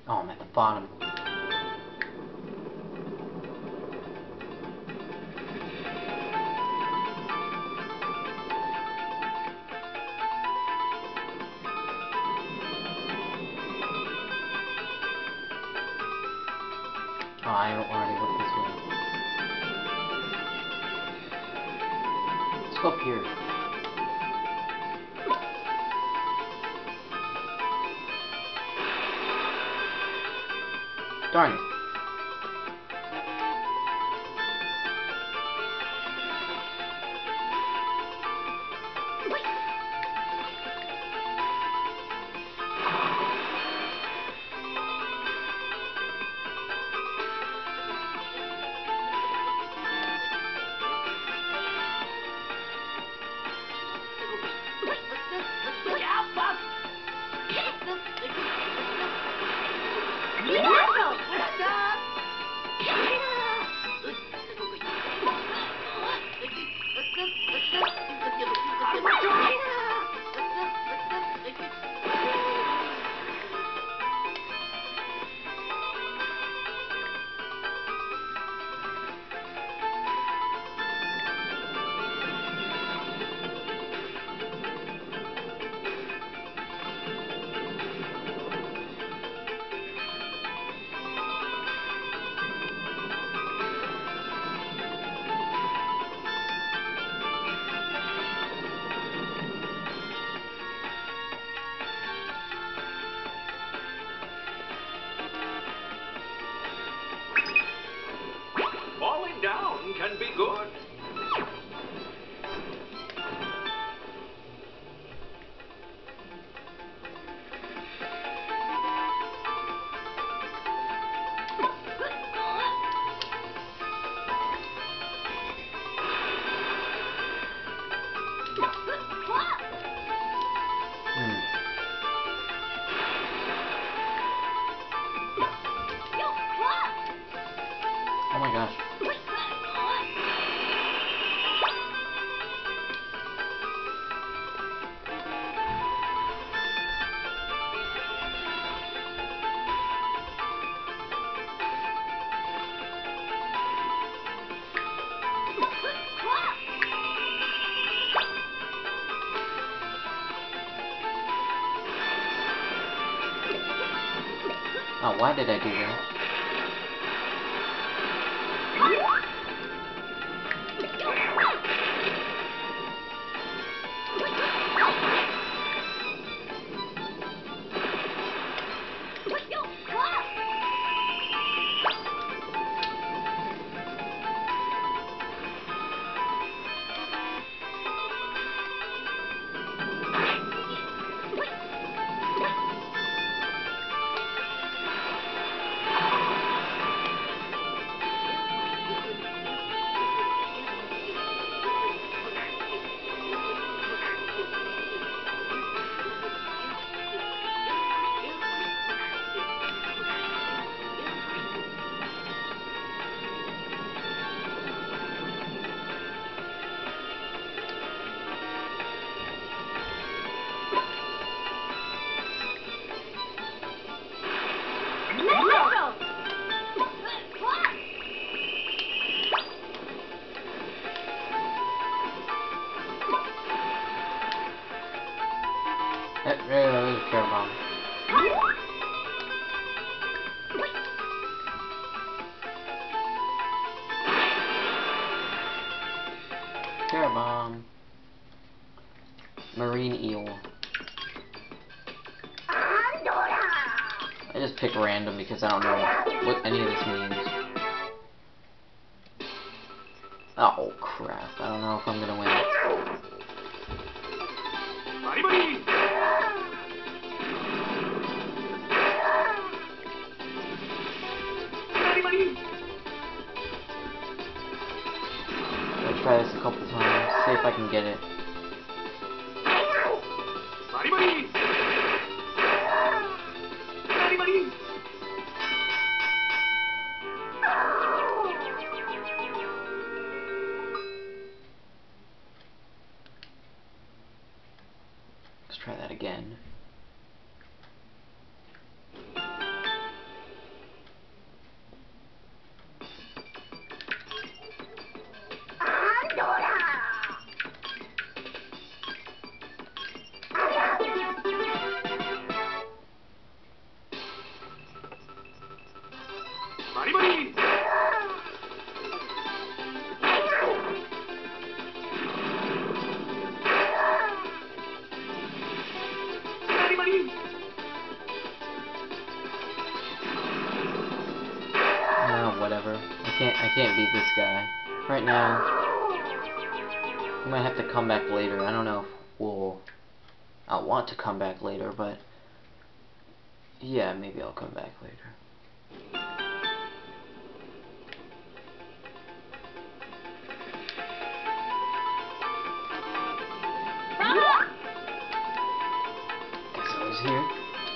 Oh, I'm at the bottom. Oh, I already went this way. Let's go up here. Darn it. Falling down can be good. Oh my gosh. Oh, why did I do that? There's a Care Bomb. Care Bomb. Marine Eel. I just pick random because I don't know what any of this means. Oh crap, I don't know if I'm gonna win. I'll try this a couple times, see if I can get it. Let's try that again. ready? Whatever. I can't beat this guy. Right now, we might have to come back later. I don't know if I'll want to come back later, but yeah, maybe I'll come back later. Guess I was here.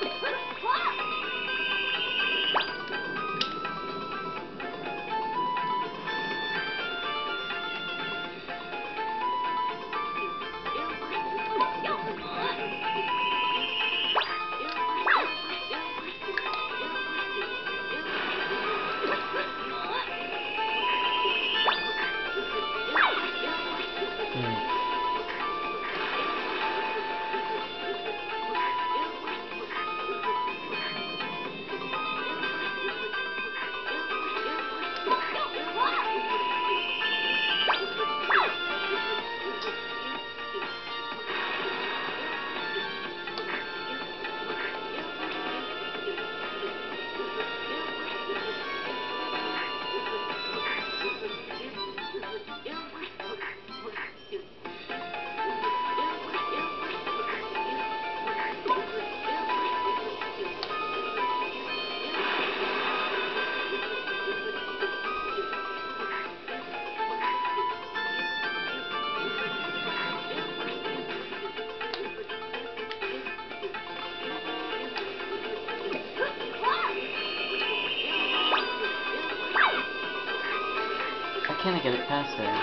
How can I get it past there?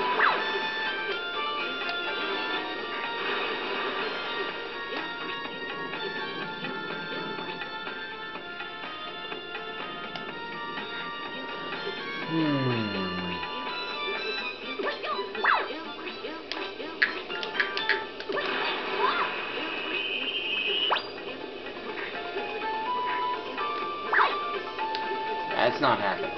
That's not happening.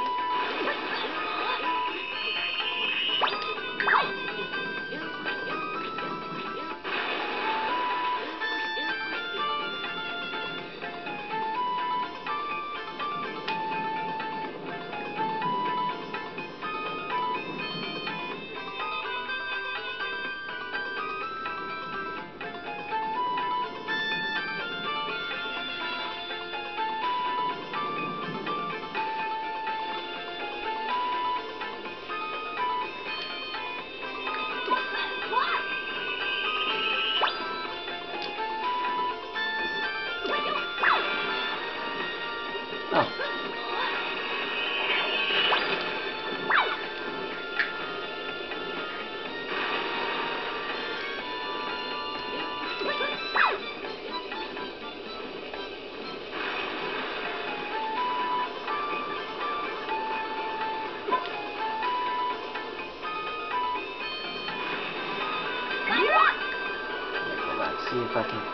See if I can.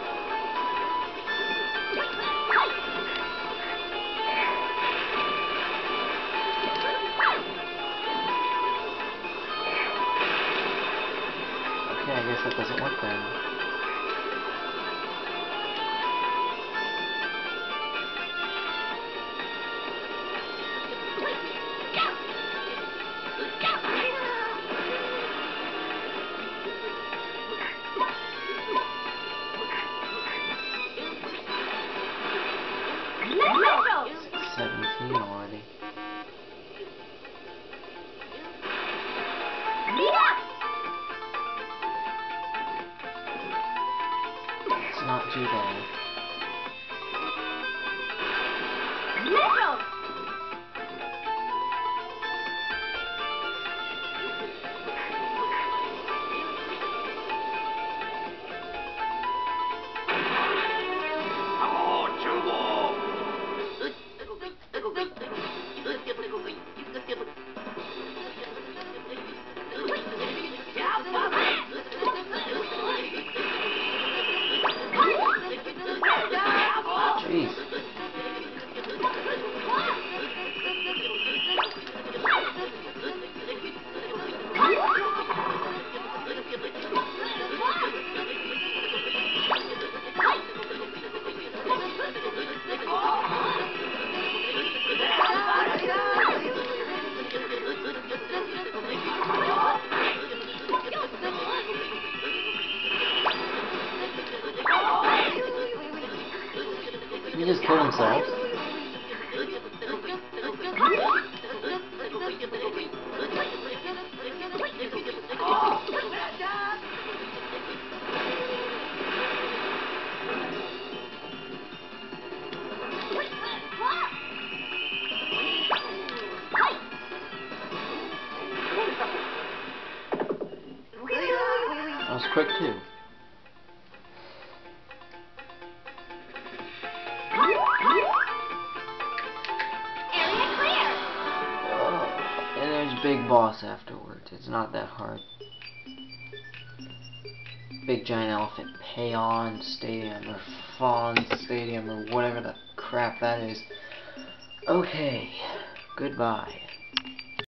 Okay, I guess that doesn't work then. Already. It's not too bad. Jeez. He just killed himself. That was quick too. And there's Big Boss afterwards. It's not that hard. Big Giant Elephant Payon Stadium or Fawn Stadium or whatever the crap that is. Okay, goodbye.